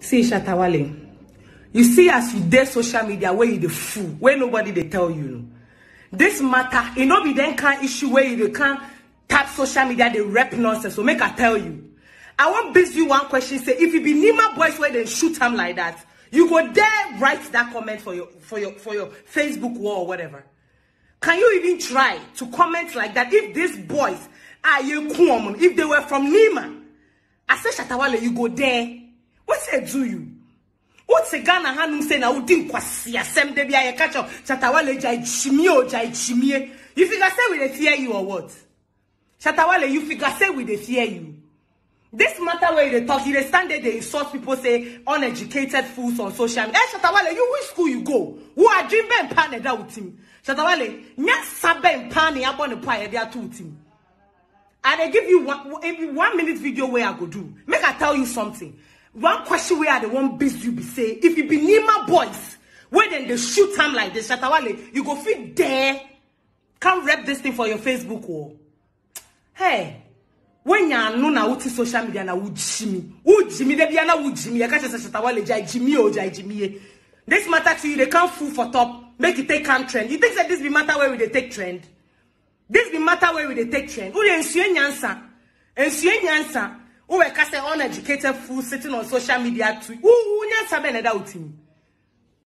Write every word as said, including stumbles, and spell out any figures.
See, Shatawale, you see as you dare social media where you the fool, where nobody they tell you. This matter, it no be then can issue where you can't tap social media, they rap nonsense. So make I tell you. I want base you one question. Say if you be Nima boys where they shoot him like that, you go there write that comment for your for your for your Facebook wall or whatever. Can you even try to comment like that if these boys are you common? If they were from Nima, I say Shatawale, you go there. What's it do you? What's a Ghana Hanum say now? Didn't quasi assemble the I catch up Shatawale jai chimio jai chimie. You figure say we they fear you or what? Shatawale, you figure say we they fear you. This matter where they talk, you they stand there, they insult people, say uneducated fools on social media. Hey, Shatawale, you which school you go? Who are dreaming and panning that with him? Shatawale, nya sabe and panning up on the pie they are two team. And I give you one, one minute video where I go do. Make I tell you something. One question where I the one biz you be say, if you be Nima boys, where then they shoot time like this, Shatawale, you go fit there, can't rep this thing for your Facebook wall. Hey, when you know na uti social media na would Jimmy, would Jimmy, they be na would Jimmy, I catch a Shatawale jai Jimmy or jai Jimmy. This matter to you, they can't fool for top, make it take can trend. You think that this be matter where we they take trend? This be matter where we they take trend. Who they ensure nyansa? Ensure nyansa. Who we cast uneducated fool sitting on social media too. Who who nyansa be na da uti?